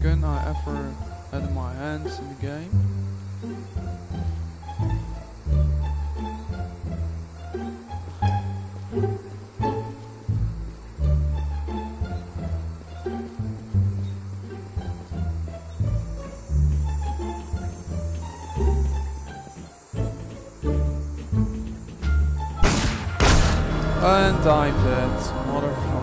gun I ever had in my hands in the game. And I'm dead, motherfucker.